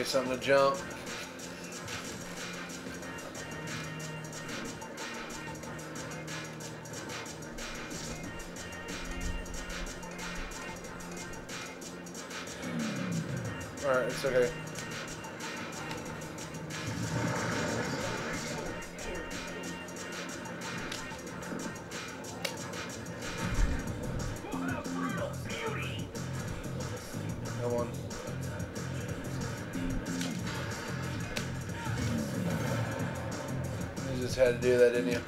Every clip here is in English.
me something to jump. Alright, it's okay. Come on. You just had to do that, didn't you?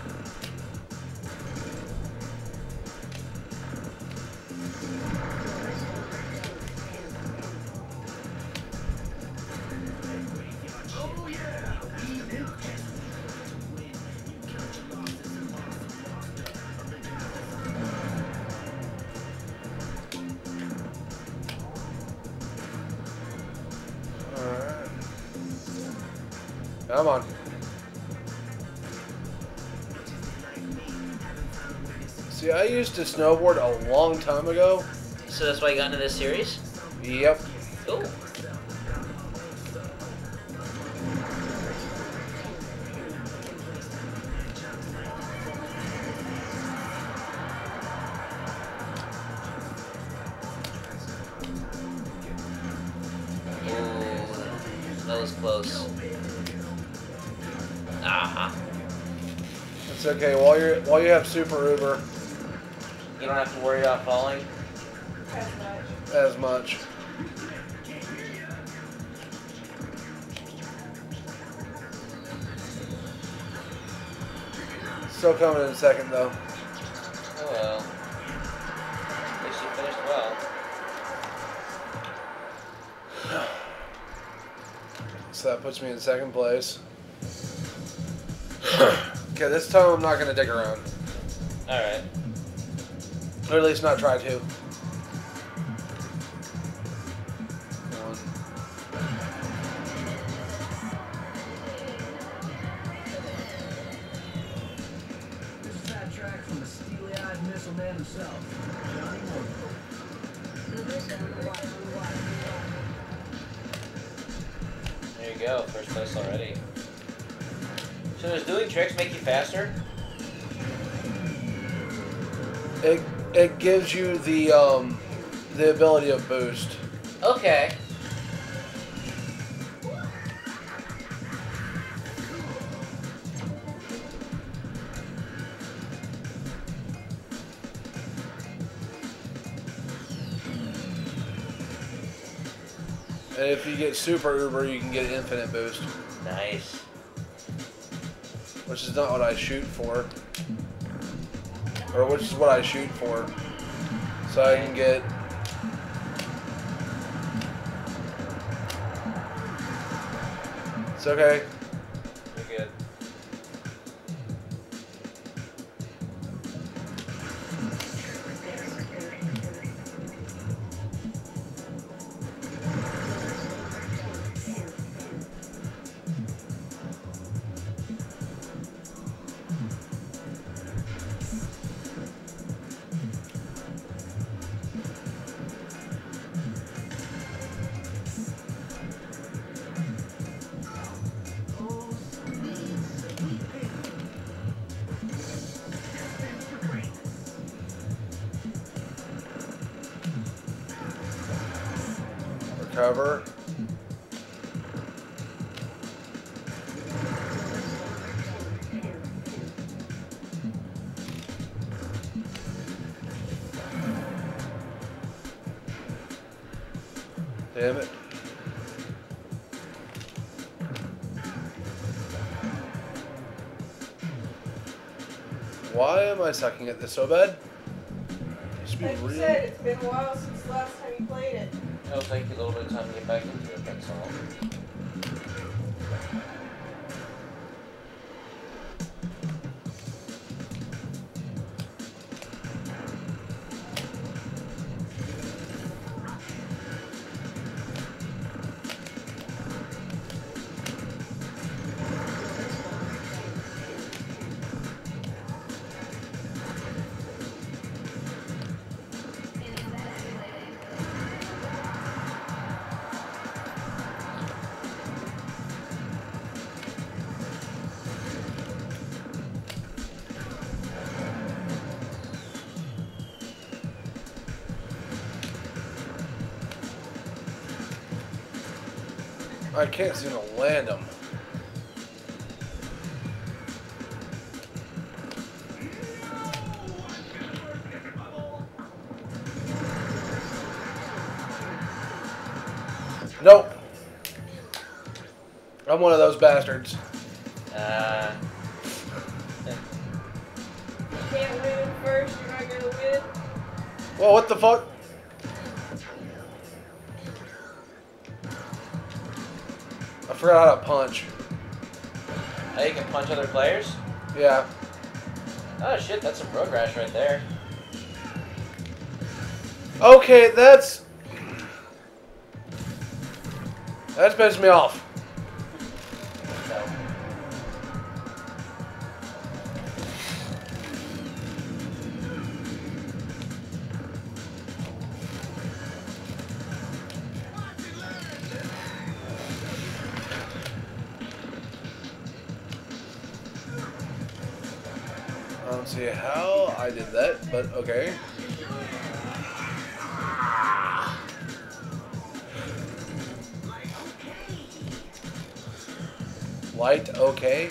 Alright. Come on. See, I used to snowboard a long time ago. So that's why you got into this series? Yep. Cool. That was close. It's okay. While you have Super Uber, You don't have to worry about falling. as much. Still coming in second though. Oh well. At least you finished well. So that puts me in second place. Okay, this time I'm not going to dig around. Alright. Or at least not try to. This is that track from the steely-eyed missile man himself, Johnny There you go, first place already. So does doing tricks make you faster? It gives you the ability of boost. Okay. And if you get Super Uber, you can get infinite boost. Nice. Which is not what I shoot for. Or which is what I shoot for. So I can get... It's okay. You're good. Recover. Damn it. Why am I sucking at this so bad? Used to be Like you really- said, it's been a while since the last time you played it. It'll take you a little bit of time to get back into it, that's all. I can't seem to land them. Nope. I'm one of those bastards. You can't win first, you're not gonna win. Well, what the fuck? I forgot how to punch. Oh, you can punch other players? Yeah. Oh shit, that's some road rash right there. Okay, that's pissed me off. So, I don't see how I did that, but okay. Light, okay.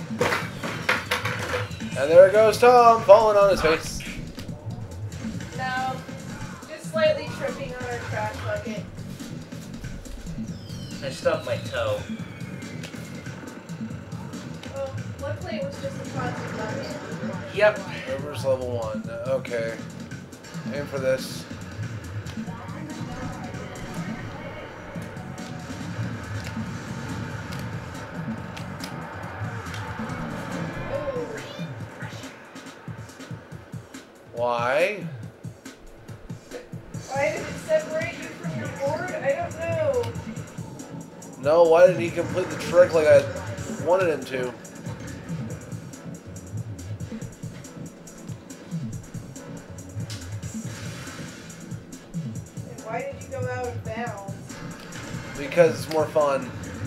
And there goes Tom, falling on his face. No, just slightly tripping on our trash bucket. I stubbed my toe. Oh, luckily it was just a plastic bucket. Yep. River's level 1, okay. Aim for this. Oh, Why? why did it separate you from your board? I don't know. No, why did he complete the trick like I wanted him to? And why did you go out of bounds? Because it's more fun.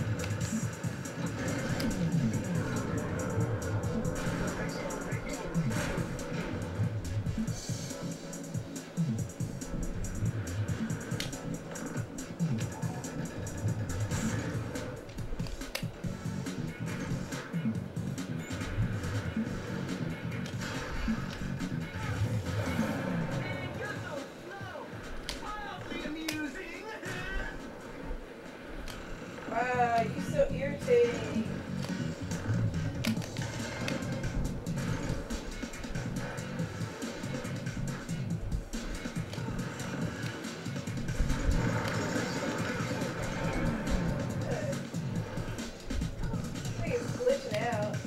You so irritating. I think it's glitching out.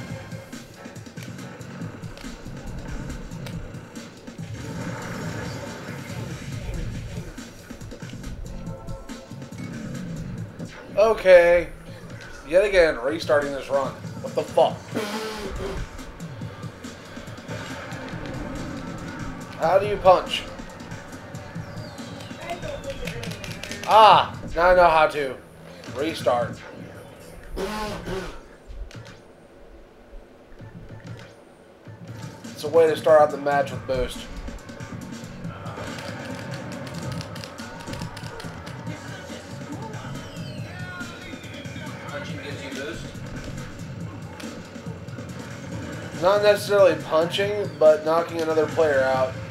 Okay. Yet again, restarting this run. What the fuck? How do you punch? I don't think it really matters. Ah! Now I know how to. Restart. It's a way to start out the match with boost. Punching gives you boost. Not necessarily punching, but knocking another player out.